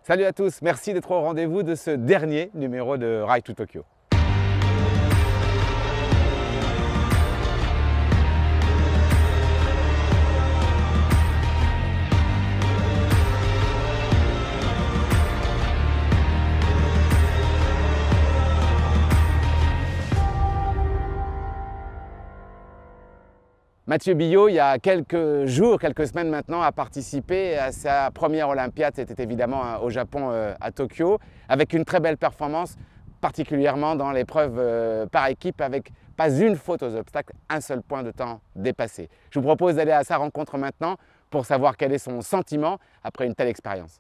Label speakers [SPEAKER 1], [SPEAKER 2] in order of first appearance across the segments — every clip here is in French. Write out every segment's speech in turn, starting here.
[SPEAKER 1] Salut à tous, merci d'être au rendez-vous de ce dernier numéro de Ride to Tokyo. Mathieu Billot, il y a quelques jours, quelques semaines maintenant, a participé à sa première Olympiade. C'était évidemment au Japon, à Tokyo, avec une très belle performance, particulièrement dans l'épreuve par équipe, avec pas une faute aux obstacles, un seul point de temps dépassé. Je vous propose d'aller à sa rencontre maintenant pour savoir quel est son sentiment après une telle expérience.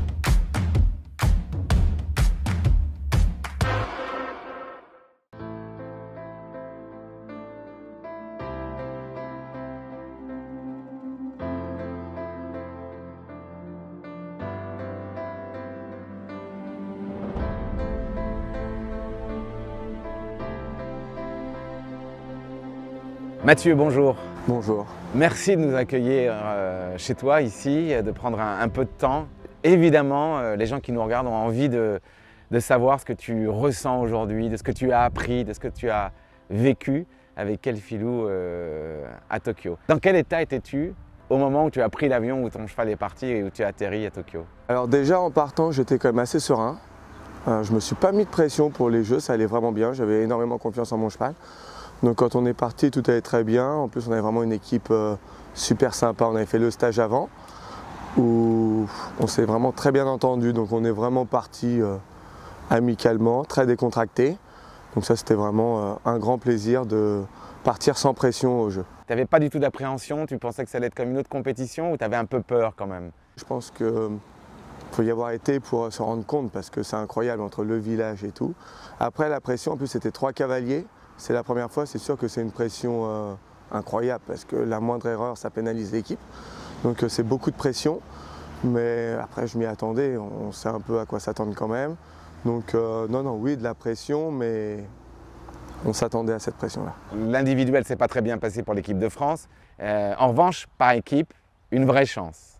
[SPEAKER 1] Mathieu, bonjour.
[SPEAKER 2] Bonjour.
[SPEAKER 1] Merci de nous accueillir chez toi ici, de prendre un peu de temps. Évidemment, les gens qui nous regardent ont envie de savoir ce que tu ressens aujourd'hui, de ce que tu as appris, de ce que tu as vécu avec quel filou à Tokyo. Dans quel état étais-tu au moment où tu as pris l'avion, où ton cheval est parti et où tu as atterri à Tokyo?
[SPEAKER 2] Alors déjà en partant, j'étais quand même assez serein. Je ne me suis pas mis de pression pour les jeux, ça allait vraiment bien. J'avais énormément confiance en mon cheval. Donc quand on est parti, tout allait très bien. En plus, on avait vraiment une équipe super sympa. On avait fait le stage avant où on s'est vraiment très bien entendu. Donc on est vraiment parti amicalement, très décontracté. Donc ça, c'était vraiment un grand plaisir de partir sans pression au jeu.
[SPEAKER 1] Tu n'avais pas du tout d'appréhension? Tu pensais que ça allait être comme une autre compétition ou tu avais un peu peur quand même?
[SPEAKER 2] Je pense qu'il faut y avoir été pour se rendre compte parce que c'est incroyable entre le village et tout. Après la pression, en plus c'était 3 cavaliers. C'est la première fois, c'est sûr que c'est une pression incroyable parce que la moindre erreur, ça pénalise l'équipe. Donc c'est beaucoup de pression, mais après je m'y attendais, on sait un peu à quoi s'attendre quand même. Donc non, oui, de la pression, mais on s'attendait à cette pression-là.
[SPEAKER 1] L'individuel ne s'est pas très bien passé pour l'équipe de France. En revanche, par équipe, une vraie chance.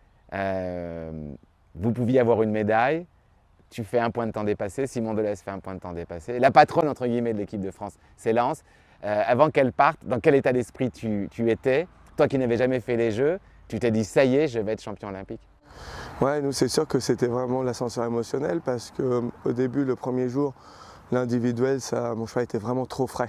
[SPEAKER 1] Vous pouviez avoir une médaille. Tu fais un point de temps dépassé, Simon Delesme fait un point de temps dépassé. La patronne, entre guillemets, de l'équipe de France, c'est Lance. Avant qu'elle parte, dans quel état d'esprit tu étais? Toi qui n'avais jamais fait les Jeux, tu t'es dit, ça y est, je vais être champion olympique.
[SPEAKER 2] Ouais, nous c'est sûr que c'était vraiment l'ascenseur émotionnel parce qu'au début, le premier jour, l'individuel, mon cheval était vraiment trop frais.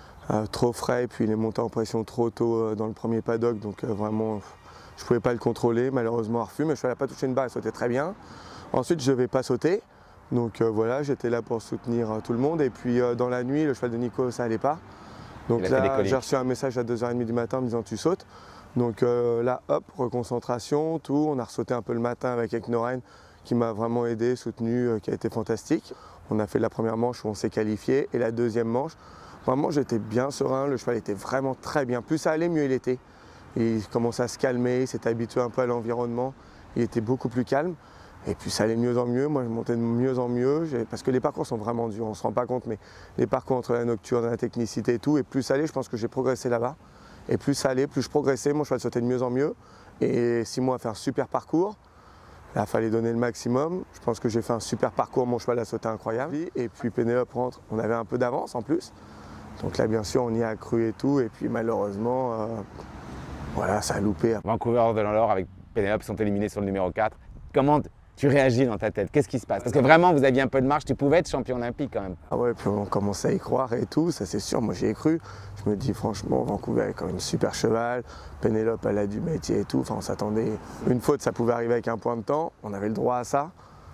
[SPEAKER 2] Et puis il est monté en pression trop tôt dans le premier paddock, donc vraiment, je ne pouvais pas le contrôler, malheureusement à refus, mais le cheval n'a pas touché une barre, il sautait très bien. Ensuite, je ne vais pas sauter, donc voilà, j'étais là pour soutenir tout le monde. Et puis dans la nuit, le cheval de Nico, ça n'allait pas. Donc là, j'ai reçu un message à 2h30 du matin en me disant tu sautes. Donc là, hop, reconcentration, tout. On a ressauté un peu le matin avec Eknoren qui m'a vraiment aidé, soutenu, qui a été fantastique. On a fait la première manche où on s'est qualifié et la deuxième manche, vraiment j'étais bien serein, le cheval était vraiment très bien. Plus ça allait, mieux il était. Il commençait à se calmer, il s'est habitué un peu à l'environnement, il était beaucoup plus calme. Et puis ça allait de mieux en mieux, moi je montais de mieux en mieux, parce que les parcours sont vraiment durs, on ne se rend pas compte, mais les parcours entre la nocturne, la technicité et tout, et plus ça allait, je pense que j'ai progressé là-bas. Et plus ça allait, plus je progressais, mon cheval sautait de mieux en mieux. Et Simon a fait un super parcours, là il fallait donner le maximum, je pense que j'ai fait un super parcours, mon cheval a sauté incroyable. Et puis Pénélope rentre, on avait un peu d'avance en plus, donc là bien sûr on y a accru et tout, et puis malheureusement, voilà, ça a loupé.
[SPEAKER 1] Vancouver de l'Or avec Pénélope sont éliminés sur le numéro 4. Comment tu réagis dans ta tête? Qu'est-ce qui se passe? Parce que vraiment, vous aviez un peu de marge, tu pouvais être champion olympique quand même.
[SPEAKER 2] Ah ouais, puis on commençait à y croire et tout, ça c'est sûr, moi j'y ai cru. Je me dis franchement, Vancouver est quand même super cheval, Pénélope elle a du métier et tout, enfin on s'attendait, une faute ça pouvait arriver avec un point de temps, on avait le droit à ça.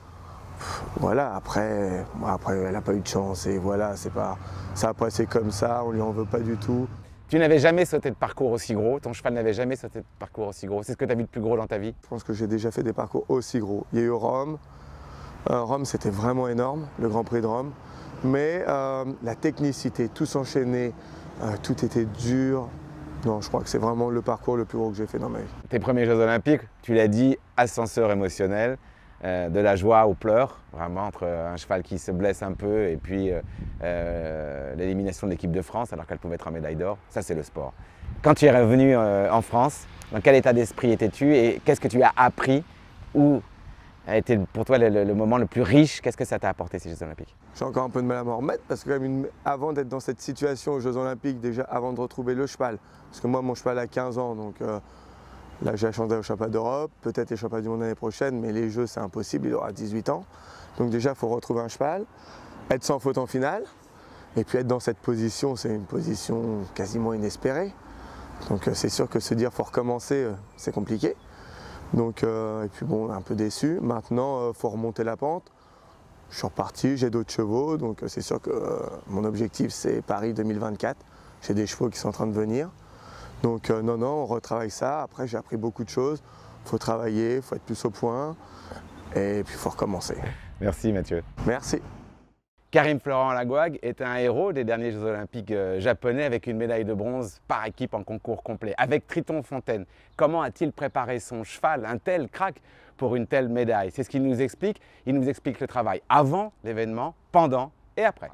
[SPEAKER 2] Voilà, après elle n'a pas eu de chance et voilà, ça a passé comme ça, on lui en veut pas du tout.
[SPEAKER 1] Tu n'avais jamais sauté de parcours aussi gros, ton cheval n'avait jamais sauté de parcours aussi gros. C'est ce que tu as vu de plus gros dans ta vie?
[SPEAKER 2] Je pense que j'ai déjà fait des parcours aussi gros. Il y a eu Rome. Rome, c'était vraiment énorme, le Grand Prix de Rome. Mais la technicité, tout s'enchaînait, tout était dur. Non, je crois que c'est vraiment le parcours le plus gros que j'ai fait dans ma vie.
[SPEAKER 1] Tes premiers Jeux Olympiques, tu l'as dit, ascenseur émotionnel. De la joie aux pleurs, vraiment entre un cheval qui se blesse un peu et puis l'élimination de l'équipe de France alors qu'elle pouvait être en médaille d'or, ça c'est le sport. Quand tu es revenu en France, dans quel état d'esprit étais-tu et qu'est-ce que tu as appris ou a été pour toi le moment le plus riche? Qu'est-ce que ça t'a apporté ces Jeux Olympiques?
[SPEAKER 2] J'ai encore un peu de mal à m'en remettre parce que avant d'être dans cette situation aux Jeux Olympiques, déjà avant de retrouver le cheval, parce que moi mon cheval a 15 ans, donc là j'ai la chance d'aller au championnat d'Europe, peut-être les championnats du monde l'année prochaine, mais les Jeux c'est impossible, il aura 18 ans. Donc déjà il faut retrouver un cheval, être sans faute en finale, et puis être dans cette position, c'est une position quasiment inespérée. Donc c'est sûr que se dire faut recommencer, c'est compliqué. Donc, et puis bon, un peu déçu. Maintenant, il faut remonter la pente. Je suis reparti, j'ai d'autres chevaux, donc c'est sûr que mon objectif c'est Paris 2024. J'ai des chevaux qui sont en train de venir. Donc non, on retravaille ça. Après, j'ai appris beaucoup de choses. Il faut travailler, il faut être plus au point. Et puis il faut recommencer.
[SPEAKER 1] Merci Mathieu.
[SPEAKER 2] Merci.
[SPEAKER 1] Karim Florent Lagouag est un héros des derniers Jeux Olympiques japonais avec une médaille de bronze par équipe en concours complet. Avec Triton Fontaine, comment a-t-il préparé son cheval, un tel crack, pour une telle médaille? C'est ce qu'il nous explique. Il nous explique le travail avant l'événement, pendant et après.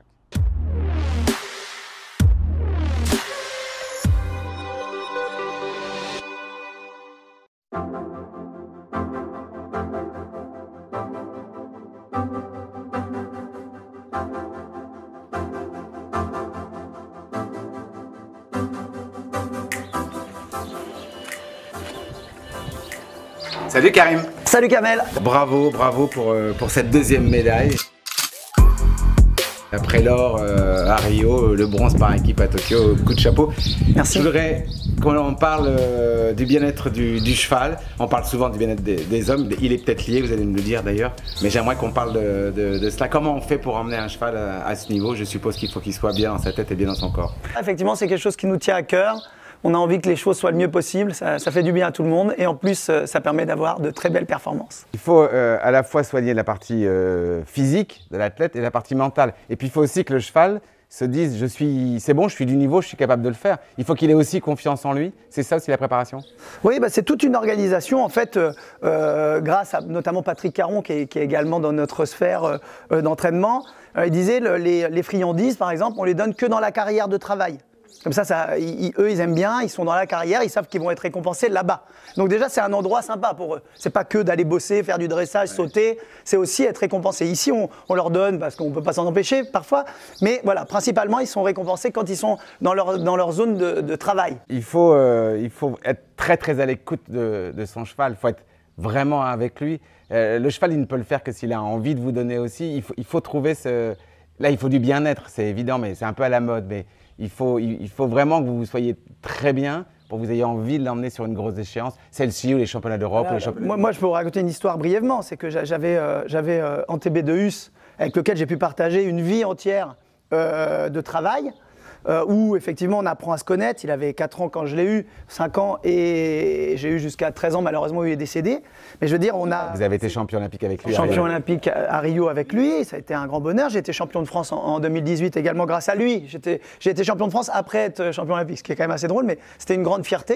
[SPEAKER 1] Salut Karim.
[SPEAKER 3] Salut Kamel.
[SPEAKER 1] Bravo pour cette deuxième médaille. Après l'or à Rio, le bronze par équipe à Tokyo, coup de chapeau.
[SPEAKER 3] Merci.
[SPEAKER 1] Je voudrais qu'on parle du bien-être du cheval. On parle souvent du bien-être des hommes. Il est peut-être lié, vous allez me le dire d'ailleurs. Mais j'aimerais qu'on parle de cela. Comment on fait pour emmener un cheval à ce niveau? Je suppose qu'il faut qu'il soit bien dans sa tête et bien dans son corps.
[SPEAKER 3] Effectivement, c'est quelque chose qui nous tient à cœur. On a envie que les choses soient le mieux possible, ça fait du bien à tout le monde et en plus ça permet d'avoir de très belles performances.
[SPEAKER 1] Il faut à la fois soigner la partie physique de l'athlète et la partie mentale. Et puis il faut aussi que le cheval se dise c'est bon, je suis du niveau, je suis capable de le faire. Il faut qu'il ait aussi confiance en lui. C'est ça aussi la préparation?
[SPEAKER 3] Oui, c'est toute une organisation en fait, grâce à notamment Patrick Caron qui est également dans notre sphère d'entraînement. Il disait les friandises par exemple, on les donne que dans la carrière de travail. Comme ça, eux, ils aiment bien, ils sont dans la carrière, ils savent qu'ils vont être récompensés là-bas. Donc déjà, c'est un endroit sympa pour eux. C'est pas que d'aller bosser, faire du dressage, sauter, c'est aussi être récompensé. Ici, on leur donne, parce qu'on ne peut pas s'en empêcher parfois, mais voilà, principalement, ils sont récompensés quand ils sont dans leur zone de travail.
[SPEAKER 1] Il faut être très à l'écoute de son cheval, il faut être vraiment avec lui. Le cheval, il ne peut le faire que s'il a envie de vous donner aussi. Il faut trouver ce... Là, il faut du bien-être, c'est évident, mais c'est un peu à la mode. Mais il faut vraiment que vous soyez très bien pour que vous ayez envie de l'emmener sur une grosse échéance, celle-ci ou les championnats d'Europe.
[SPEAKER 3] Moi, je peux vous raconter une histoire brièvement. C'est que j'avais Antebe de Hus, avec lequel j'ai pu partager une vie entière de travail. Où effectivement on apprend à se connaître. Il avait 4 ans quand je l'ai eu, 5 ans et j'ai eu jusqu'à 13 ans, malheureusement il est décédé. Mais je veux dire, on a...
[SPEAKER 1] Vous avez été champion olympique avec lui?
[SPEAKER 3] Champion olympique à Rio avec lui, ça a été un grand bonheur. J'ai été champion de France en 2018 également grâce à lui. J'ai été champion de France après être champion olympique, ce qui est quand même assez drôle, mais c'était une grande fierté.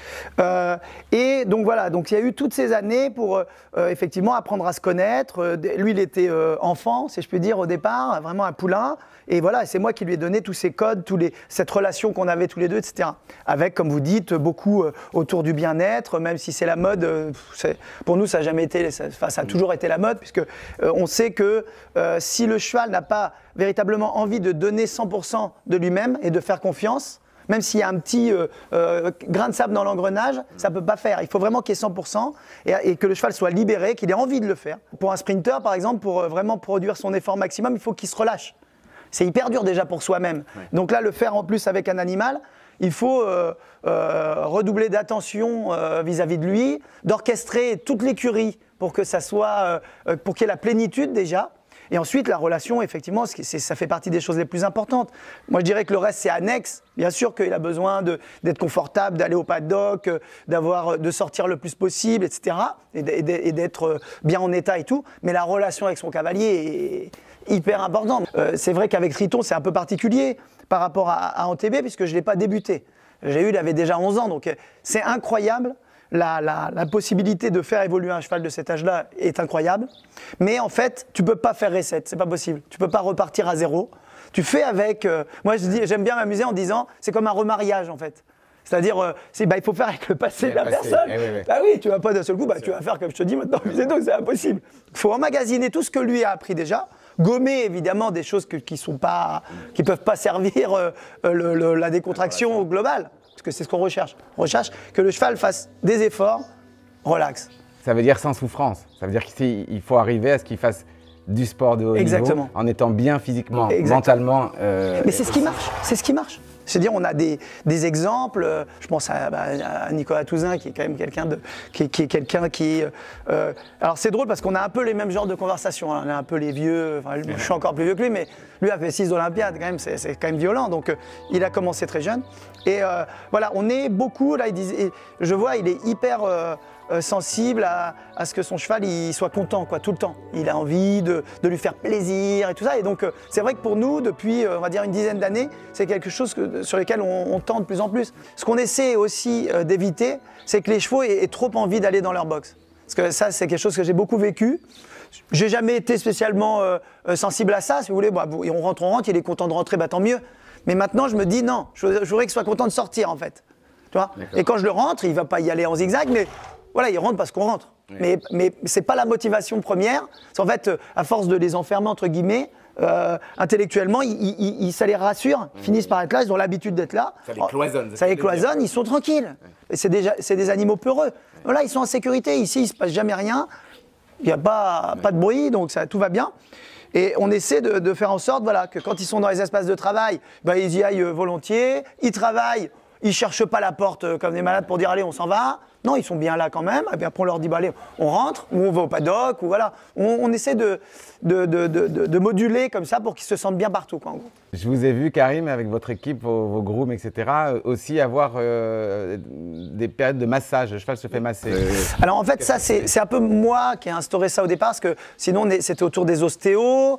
[SPEAKER 3] Et donc voilà, donc il y a eu toutes ces années pour effectivement apprendre à se connaître. Lui il était enfant, si je puis dire, au départ, vraiment un poulain. Et voilà, c'est moi qui lui ai donné tous ces codes, cette relation qu'on avait tous les deux, etc. Avec, comme vous dites, beaucoup autour du bien-être, même si c'est la mode, pour nous ça n'a jamais été, ça a toujours été la mode, puisque on sait que si le cheval n'a pas véritablement envie de donner 100% de lui-même et de faire confiance, même s'il y a un petit grain de sable dans l'engrenage, ça ne peut pas faire. Il faut vraiment qu'il y ait 100% et que le cheval soit libéré, qu'il ait envie de le faire. Pour un sprinter, par exemple, pour vraiment produire son effort maximum, il faut qu'il se relâche. C'est hyper dur déjà pour soi-même. Ouais. Donc là, le faire en plus avec un animal, il faut redoubler d'attention vis-à-vis de lui, d'orchestrer toute l'écurie pour que ça soit, pour qu'il y ait la plénitude déjà. Et ensuite, la relation, effectivement, ça fait partie des choses les plus importantes. Moi, je dirais que le reste, c'est annexe. Bien sûr qu'il a besoin d'être confortable, d'aller au paddock, de sortir le plus possible, etc. Et d'être bien en état et tout. Mais la relation avec son cavalier est hyper importante. C'est vrai qu'avec Triton, c'est un peu particulier par rapport à Antebe, puisque je ne l'ai pas débuté. Il avait déjà 11 ans, donc c'est incroyable. La possibilité de faire évoluer un cheval de cet âge-là est incroyable. Mais en fait, tu ne peux pas faire reset, c'est pas possible. Tu ne peux pas repartir à zéro. Tu fais avec... moi, j'aime bien m'amuser en disant, c'est comme un remariage en fait. C'est-à-dire, il faut faire avec le passé de la personne. Ah oui, tu vas pas d'un seul coup, tu vas faire comme je te dis maintenant, c'est tout, c'est impossible. Il faut emmagasiner tout ce que lui a appris déjà, gommer évidemment des choses qui peuvent pas servir la décontraction globale, parce que c'est ce qu'on recherche. On recherche que le cheval fasse des efforts, relax.
[SPEAKER 1] Ça veut dire sans souffrance. Ça veut dire qu'il faut arriver à ce qu'il fasse du sport de haut niveau en étant bien physiquement, mentalement.
[SPEAKER 3] Mais c'est ce qui marche, c'est ce qui marche. C'est-à-dire, on a des exemples. Je pense à Nicolas Touzin, qui est quand même quelqu'un qui alors c'est drôle parce qu'on a un peu les mêmes genres de conversations. Hein. On a un peu les vieux. Enfin, je suis encore plus vieux que lui, mais lui a fait 6 Olympiades quand même. C'est quand même violent. Donc, il a commencé très jeune. Et voilà, on est beaucoup là. Je vois, il est hyper sensible à ce que son cheval il soit content tout le temps. Il a envie de lui faire plaisir et tout ça. Et donc c'est vrai que pour nous, depuis on va dire une dizaine d'années, c'est quelque chose sur lequel on tend de plus en plus. Ce qu'on essaie aussi d'éviter, c'est que les chevaux aient trop envie d'aller dans leur box. Parce que ça, c'est quelque chose que j'ai beaucoup vécu. J'ai jamais été spécialement sensible à ça. Si vous voulez, on rentre, il est content de rentrer, tant mieux. Mais maintenant, je me dis non, je voudrais qu'il soit content de sortir en fait. Tu vois ? Et quand je le rentre, il va pas y aller en zigzag, mais voilà, il rentre parce qu'on rentre. Oui. Mais c'est pas la motivation première. C'est en fait, à force de les enfermer, entre guillemets, intellectuellement, ça les rassure, ils finissent par être là, ils ont l'habitude d'être là.
[SPEAKER 1] Ça les cloisonne.
[SPEAKER 3] Ça les cloisonne, ils sont tranquilles. Et c'est des animaux peureux. Voilà, ils sont en sécurité. Ici, il ne se passe jamais rien. Il n'y a pas de bruit, donc tout va bien. Et on essaie de faire en sorte que quand ils sont dans les espaces de travail, ils y aillent volontiers. Ils travaillent, ils ne cherchent pas la porte comme des malades pour dire allez, on s'en va. Non, ils sont bien là quand même. Et puis après, on leur dit allez, on rentre, ou on va au paddock, ou voilà. On essaie de moduler comme ça pour qu'ils se sentent bien partout, en gros.
[SPEAKER 1] Je vous ai vu, Karim, avec votre équipe, vos grooms, etc., aussi avoir des périodes de massage. Le cheval se fait masser.
[SPEAKER 3] Alors en fait, ça, c'est un peu moi qui ai instauré ça au départ, parce que sinon, c'était autour des ostéos,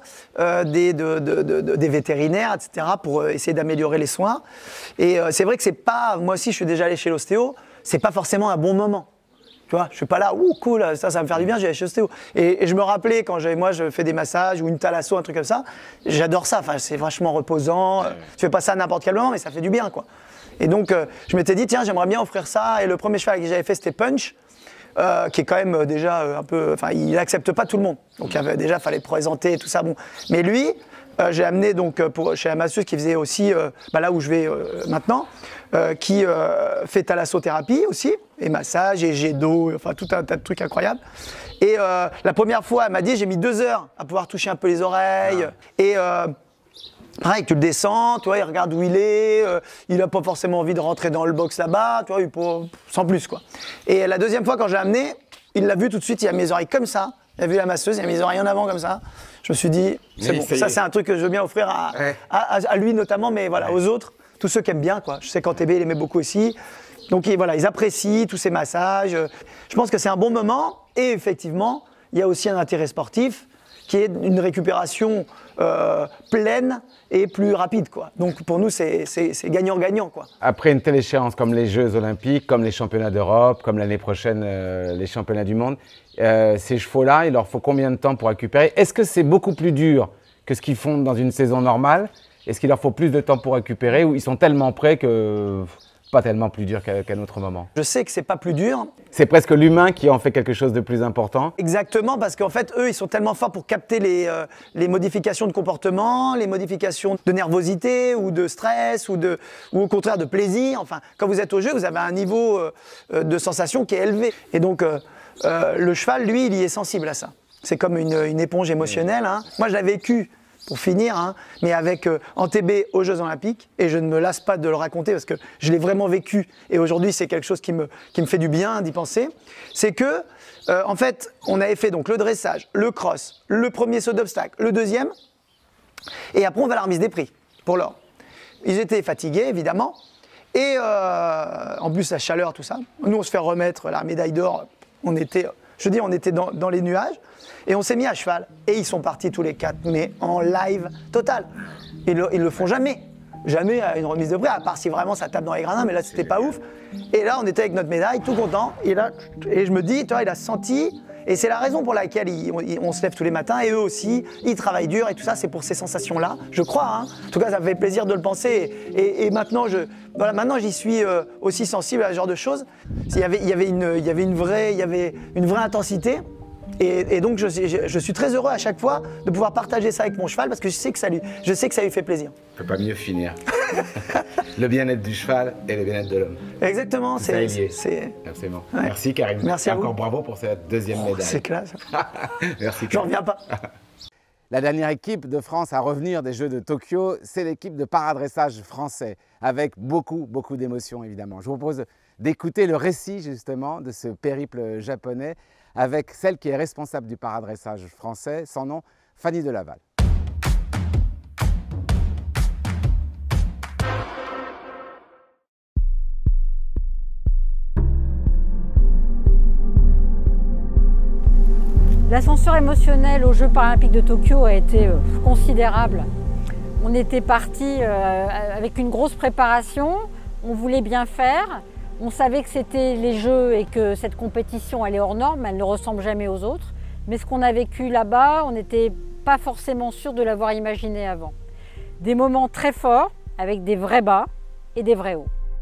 [SPEAKER 3] des vétérinaires, etc., pour essayer d'améliorer les soins. Et c'est vrai que c'est pas... Moi aussi, je suis déjà allé chez l'ostéo. C'est pas forcément un bon moment. Tu vois, je suis pas là, cool, ça va me faire du bien, j'ai chez l'ostéo. Et je me rappelais quand je fais des massages ou une thalasso, un truc comme ça, j'adore ça, c'est vachement reposant. Tu fais pas ça à n'importe quel moment, mais ça fait du bien, quoi. Et donc, je m'étais dit, tiens, j'aimerais bien offrir ça. Et le premier cheval que j'avais fait, c'était Punch, qui est quand même déjà un peu... Enfin, il n'accepte pas tout le monde. Donc, il fallait présenter et tout ça. Bon. Mais lui, j'ai amené donc chez la masseuse qui faisait aussi, là où je vais maintenant, qui fait thalassothérapie aussi, et massage, et jet d'eau, enfin tout un tas de trucs incroyables. Et la première fois, elle m'a dit, j'ai mis 2 heures à pouvoir toucher un peu les oreilles. Et pareil, tu le descends, tu vois, il regarde où il est, il n'a pas forcément envie de rentrer dans le box là-bas, tu vois, sans plus, quoi. Et la deuxième fois, quand j'ai amené, il l'a vu tout de suite, il a mis les oreilles comme ça. Il a vu la masseuse, il a mis les oreilles en avant comme ça. Je me suis dit, c'est bon, ça c'est un truc que je veux bien offrir à lui notamment, mais voilà, aux autres, tous ceux qui aiment bien, quoi. Je sais qu'en TB, il aimait beaucoup aussi. Donc voilà, ils apprécient tous ces massages. Je pense que c'est un bon moment. Et effectivement, il y a aussi un intérêt sportif qui est une récupération pleine et plus rapide, quoi. Donc pour nous, c'est gagnant-gagnant, quoi.
[SPEAKER 1] Après une telle échéance comme les Jeux Olympiques, comme les championnats d'Europe, comme l'année prochaine les championnats du monde, ces chevaux-là, il leur faut combien de temps pour récupérer? Est-ce que c'est beaucoup plus dur que ce qu'ils font dans une saison normale? Est-ce qu'il leur faut plus de temps pour récupérer ou ils sont tellement prêts que pas tellement plus dur qu'à un autre moment?
[SPEAKER 3] Je sais que c'est pas plus dur.
[SPEAKER 1] C'est presque l'humain qui en fait quelque chose de plus important.
[SPEAKER 3] Exactement, parce qu'en fait, eux, ils sont tellement forts pour capter les modifications de comportement, les modifications de nervosité ou de stress ou au contraire de plaisir. Enfin, quand vous êtes au jeu, vous avez un niveau de sensation qui est élevé. Et donc, le cheval, lui, il y est sensible à ça. C'est comme une éponge émotionnelle. Hein. Moi, je l'ai vécu. Pour finir, mais avec en TB aux Jeux Olympiques, et je ne me lasse pas de le raconter parce que je l'ai vraiment vécu, et aujourd'hui c'est quelque chose qui me fait du bien d'y penser, c'est que, en fait, on avait fait donc le dressage, le cross, le premier saut d'obstacle, le deuxième, et après on va à la remise des prix pour l'or. Ils étaient fatigués, évidemment, et en plus la chaleur, tout ça. Nous on se fait remettre la médaille d'or, on était dans les nuages. Et on s'est mis à cheval. Et ils sont partis tous les 4, mais en live total. Ils le font jamais. Jamais à une remise de prix, à part si vraiment ça tape dans les gradins, mais là c'était pas ouf. Et là on était avec notre médaille, tout content. Et je me dis, tu vois, il a senti. Et c'est la raison pour laquelle on se lève tous les matins, et eux aussi, ils travaillent dur et tout ça, c'est pour ces sensations-là, je crois. Hein. En tout cas, ça me fait plaisir de le penser. Et maintenant, maintenant, j'y suis aussi sensible à ce genre de choses. Il y avait une vraie intensité. Et donc, je suis très heureux à chaque fois de pouvoir partager ça avec mon cheval parce que je sais que ça lui fait plaisir.
[SPEAKER 1] On ne peut pas mieux finir. Le bien-être du cheval et le bien-être de l'homme.
[SPEAKER 3] Exactement.
[SPEAKER 1] C'est lié. Absolument. Ouais. Merci Karim.
[SPEAKER 3] Merci à vous.
[SPEAKER 1] Encore bravo pour cette deuxième médaille.
[SPEAKER 3] C'est classe.
[SPEAKER 1] Merci.
[SPEAKER 3] J'en reviens pas.
[SPEAKER 1] La dernière équipe de France à revenir des Jeux de Tokyo, c'est l'équipe de paradressage français, avec beaucoup d'émotions évidemment. Je vous propose d'écouter le récit justement de ce périple japonais avec celle qui est responsable du paradressage français, son nom, Fanny Delaval.
[SPEAKER 4] L'ascenseur émotionnel aux Jeux paralympiques de Tokyo a été considérable. On était parti avec une grosse préparation, on voulait bien faire. On savait que c'était les Jeux et que cette compétition elle est hors norme, elle ne ressemble jamais aux autres. Mais ce qu'on a vécu là-bas, on n'était pas forcément sûr de l'avoir imaginé avant. Des moments très forts, avec des vrais bas et des vrais hauts.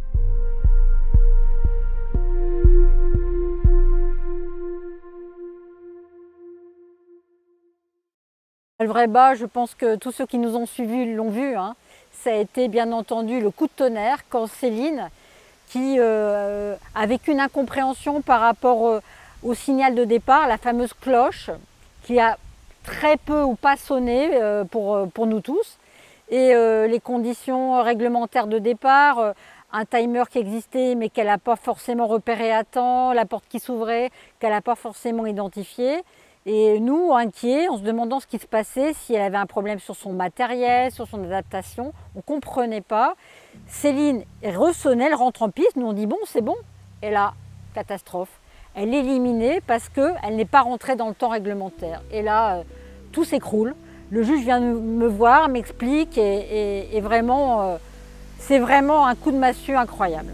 [SPEAKER 4] Le vrai bas, je pense que tous ceux qui nous ont suivis l'ont vu, hein. Ça a été bien entendu le coup de tonnerre quand Céline, qui a vécu une incompréhension par rapport au signal de départ, la fameuse cloche, qui a très peu ou pas sonné pour nous tous. Et les conditions réglementaires de départ, un timer qui existait mais qu'elle n'a pas forcément repéré à temps, la porte qui s'ouvrait, qu'elle n'a pas forcément identifiée. Et nous, inquiets, en se demandant ce qui se passait, si elle avait un problème sur son matériel, sur son adaptation, on ne comprenait pas. Céline ressonnait, elle rentre en piste, nous on dit bon, c'est bon. Et là, catastrophe. Elle est éliminée parce qu'elle n'est pas rentrée dans le temps réglementaire. Et là, tout s'écroule. Le juge vient me voir, m'explique et vraiment, c'est vraiment un coup de massue incroyable.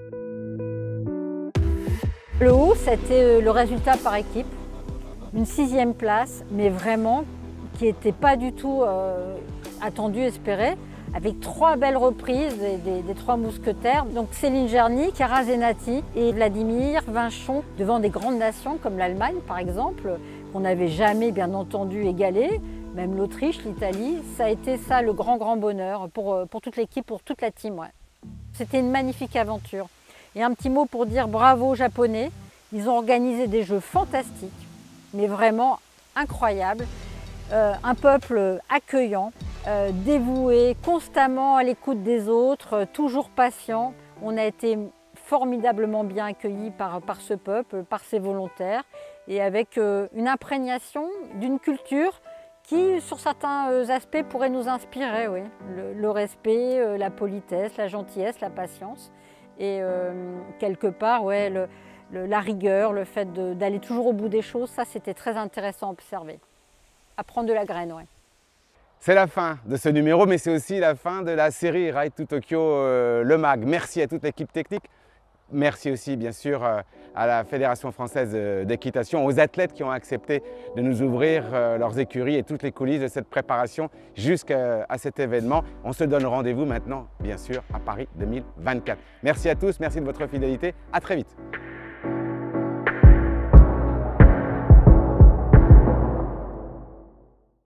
[SPEAKER 4] Le haut, c'était le résultat par équipe. Une 6e place, mais vraiment qui n'était pas du tout attendue, espérée, avec 3 belles reprises des 3 mousquetaires. Donc Céline Gerny, Chiara Zenati et Vladimir Vinchon, devant des grandes nations comme l'Allemagne par exemple, qu'on n'avait jamais bien entendu égalé, même l'Autriche, l'Italie. Ça a été ça le grand bonheur pour toute l'équipe, pour toute la team. Ouais. C'était une magnifique aventure. Et un petit mot pour dire bravo aux Japonais, ils ont organisé des jeux fantastiques, mais vraiment incroyable. Un peuple accueillant, dévoué, constamment à l'écoute des autres, toujours patient. On a été formidablement bien accueillis par ce peuple, par ses volontaires, et avec une imprégnation d'une culture qui, sur certains aspects, pourrait nous inspirer. Oui. Le respect, la politesse, la gentillesse, la patience. Et quelque part, ouais, la rigueur, le fait d'aller toujours au bout des choses, ça c'était très intéressant à observer. Apprendre de la graine, ouais.
[SPEAKER 1] C'est la fin de ce numéro, mais c'est aussi la fin de la série Ride to Tokyo Le Mag. Merci à toute l'équipe technique. Merci aussi bien sûr à la Fédération française d'équitation, aux athlètes qui ont accepté de nous ouvrir leurs écuries et toutes les coulisses de cette préparation jusqu'à cet événement. On se donne rendez-vous maintenant, bien sûr, à Paris 2024. Merci à tous, merci de votre fidélité. À très vite.